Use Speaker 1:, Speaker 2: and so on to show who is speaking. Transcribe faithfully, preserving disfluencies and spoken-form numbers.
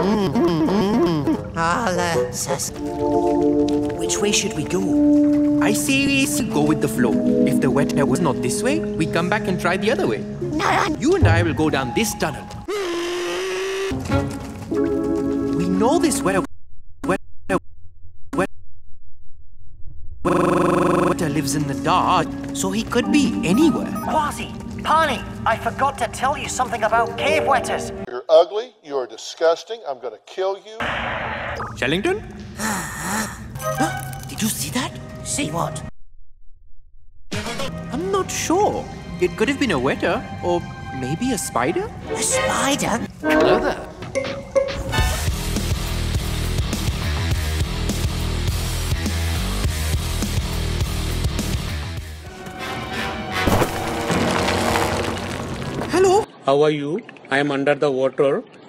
Speaker 1: I'll, uh, sus-
Speaker 2: Which way should we go?
Speaker 3: I say we go with the flow. If the WETA was not this way, we come back and try the other way. You and I will go down this tunnel. We know this WETA WETA WETA lives in the dark, so he could be anywhere.
Speaker 4: Quasi, Pani, I forgot to tell you something about cave wetters.
Speaker 5: You're ugly, you're disgusting, I'm gonna kill you.
Speaker 3: Shellington?
Speaker 2: Did you see that?
Speaker 1: See what?
Speaker 3: I'm not sure. It could have been a WETA, or maybe a spider?
Speaker 1: A spider?
Speaker 3: Hello there. Hello?
Speaker 6: How are you? I am under the water.